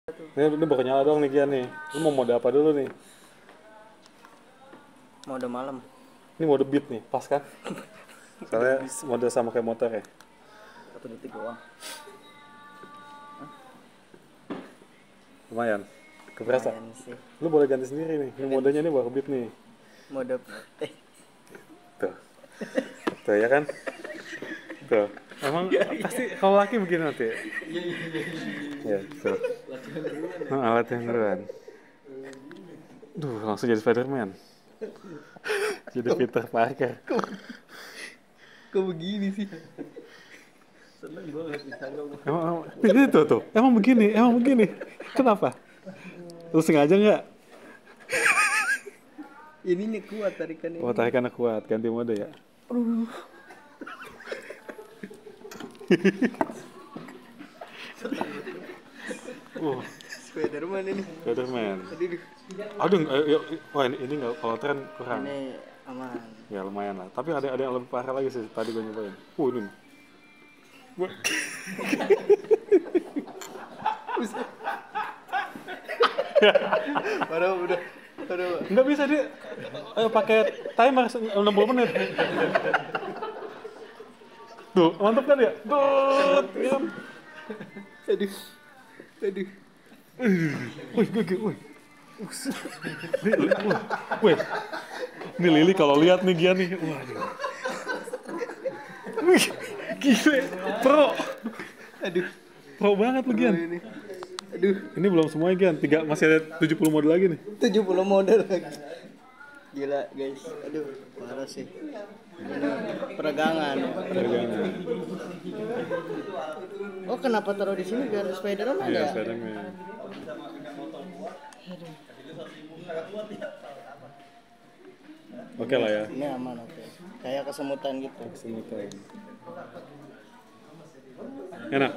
Ini baru nyala doang nih Gian nih. Lu mau mode apa dulu nih? Mode malam. Ini mode beat nih, pas kan? Soalnya mode sama kayak motor ya. 1 detik doang. Lumayan. Keberasa. Lumayan sih. Lu boleh ganti sendiri nih. Ini modenya nih baru beat nih. Mode Tuh. Tuh ya kan? Tuh. Emang pasti kalau laki begini nanti. Iya, tuh. Alat yang keren. Duh, langsung jadi Spider-Man. Jadi Peter Parker. Kok begini sih? Seneng gue liat Instagram. Emang ini tuh. Emang begini. Kenapa? Lu sengaja nggak? Ininya kuat tarikan ini. Oh, tarikannya kuat, ganti mode ya. Spiderman ini. Spiderman. Aduh, wah ini nggak, kalau tren kurang. Ini aman. Ya lumayan lah. Tapi ada yang lebih parah lagi sih. Tadi gue nyobain. Ini. Udah. Nggak bisa dia pakai timer 60 menit. Tuh, mantap kan ya? Tuh, Aduh. Wih. Ini Lili kalau lihat nih Gian nih. Waduh. Wih, gile. Pro. Aduh. Pro banget lu Gian. Aduh. Ini belum semuanya Gian. Masih ada 70 mode lagi nih. 70 model lagi. Gila guys. Aduh, parah sih. Peregangan. Oh, kenapa taruh di sini biar Spiderman Iya, ya? Spiderman. Oke lah ya. Ini aman, oke. Kayak kesemutan gitu. Kesemutan. Enak.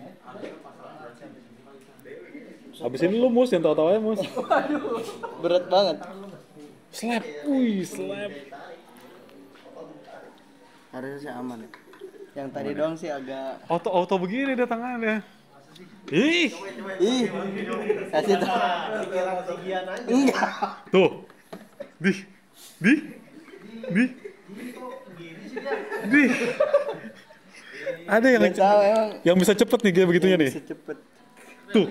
Habis ini lu mus yang tahu-tahu aja mus. Berat banget. Slap. Slap. Harusnya sih aman ya. Yang tadi doang sih agak Auto begini dia tangannya. Ih. Kasih tuh. Enggak. Tuh. Di. Ada yang bisa cepet nih kayak begitunya nih. Bisa cepet. Tuh.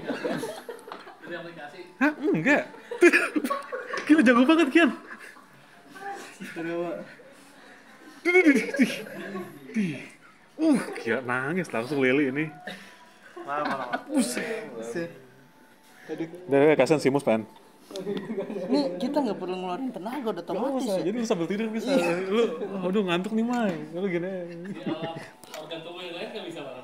Hah? Enggak. Gila jago banget Kian. Gila nangis langsung Lili ini. Buset. Udah kasihan si Mus Pan. Ini kita nggak perlu ngeluarin tenaga, udah otomatis ya. Jadi lu sambil tidur bisa. Lu aduh ngantuk nih Mai. Lu gini. Organ tubuh yang lain nggak bisa banget.